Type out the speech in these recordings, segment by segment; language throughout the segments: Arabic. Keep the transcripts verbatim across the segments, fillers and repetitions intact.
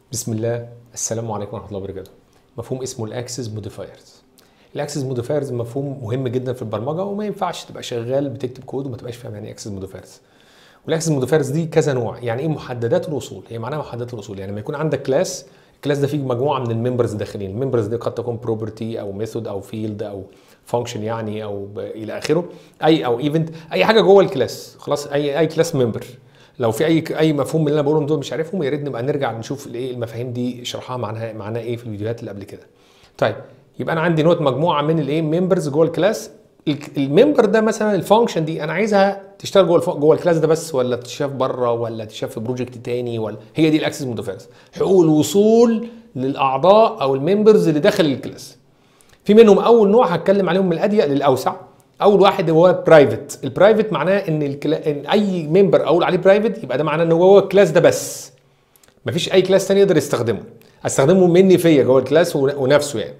بسم الله. السلام عليكم ورحمه الله وبركاته. مفهوم اسمه الاكسس موديفايرز. الاكسس موديفايرز مفهوم مهم جدا في البرمجه، وما ينفعش تبقى شغال بتكتب كود وما تبقاش فاهم يعني ايه اكسس موديفايرز. والاكسس موديفايرز دي كذا نوع. يعني ايه محددات الاصول؟ هي معناها محددات الاصول، يعني لما يكون عندك كلاس، الكلاس ده فيه مجموعه من الممبرز داخلين. الممبرز دي قد تكون بروبرتي او ميثود او فيلد او فانكشن يعني او الى اخره، اي او ايفنت، اي حاجه جوه الكلاس. خلاص، اي اي كلاس ممبر. لو في اي اي مفهوم من اللي انا بقولهم دول مش عارفهم، يا ريت نبقى نرجع نشوف الايه المفاهيم دي شرحها معناها معناها ايه في الفيديوهات اللي قبل كده. طيب، يبقى انا عندي نوت مجموعه من الايه ممبرز جوه الكلاس. الممبر ده مثلا الفانكشن دي انا عايزها تشتغل جوه جوه الكلاس ده بس، ولا تتشاف بره، ولا تتشاف في بروجكت تاني، ولا هي دي الاكسس موديفايرز، حقوق الوصول للاعضاء او الممبرز اللي داخل الكلاس. في منهم اول نوع هتكلم عليهم من الأضيق للاوسع. اول واحد هو برايفت. البرايفت معناه ان, الكلا... إن اي ممبر اقول عليه برايفت يبقى ده معناه ان هو الكلاس ده بس، مفيش اي كلاس تاني يقدر يستخدمه. استخدمه مني فيا جوه الكلاس ونفسه يعني.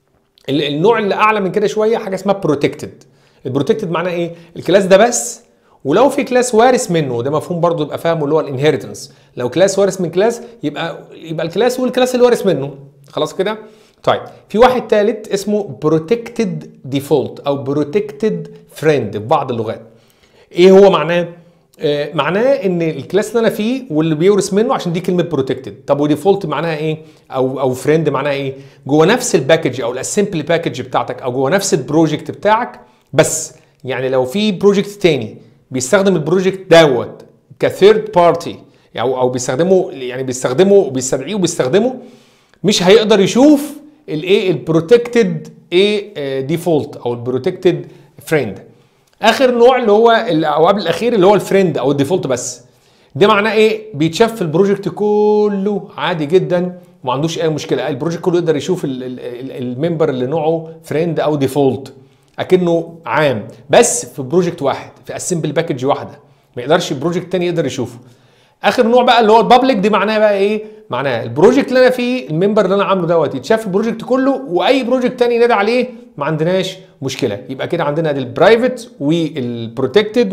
النوع اللي اعلى من كده شويه حاجه اسمها بروتكتد. البروتكتد معناه ايه؟ الكلاس ده بس، ولو في كلاس وارث منه، ده مفهوم برضو يبقى فاهمه، اللي هو الانهيرتنس. لو كلاس وارث من كلاس يبقى يبقى الكلاس والكلاس اللي وارث منه. خلاص كده؟ طيب، في واحد ثالث اسمه بروتكتد ديفولت او بروتكتد فريند في بعض اللغات. ايه هو معناه؟ آه معناه ان الكلاس اللي انا فيه واللي بيورث منه، عشان دي كلمه بروتكتد. طب وديفولت معناها ايه؟ او او فريند معناها ايه؟ جوه نفس الباكج او الاسمبلي باكج بتاعتك، او جوه نفس البروجكت بتاعك بس. يعني لو في بروجكت تاني بيستخدم البروجكت دوت كثيرد بارتي، او او بيستخدمه، يعني بيستخدمه بيستدعيه وبيستخدمه، مش هيقدر يشوف الايه البروتكتد ايه ديفولت او البروتكتد فريند. اخر نوع اللي هو او قبل الاخير اللي هو الفريند او الديفولت بس. ده معناه ايه؟ بيتشاف في البروجكت كله عادي جدا وما عندوش اي مشكله. البروجكت كله يقدر يشوف الممبر اللي نوعه فريند او ديفولت اكنه عام، بس في بروجكت واحد، في اسمبل باكج واحده، ما يقدرش البروجكت تاني يقدر يشوفه. اخر نوع بقى اللي هو البابليك. دي معناها بقى ايه؟ معناها البروجكت اللي انا فيه، الممبر اللي انا عامله دوت يتشاف في البروجكت كله، واي بروجكت تاني ينادى عليه ما عندناش مشكله. يبقى كده عندنا البرايفت والبروتكتد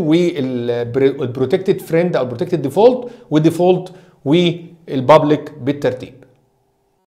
والبروتكتد فريند او البروتكتد ديفولت والديفولت والبابليك بالترتيب.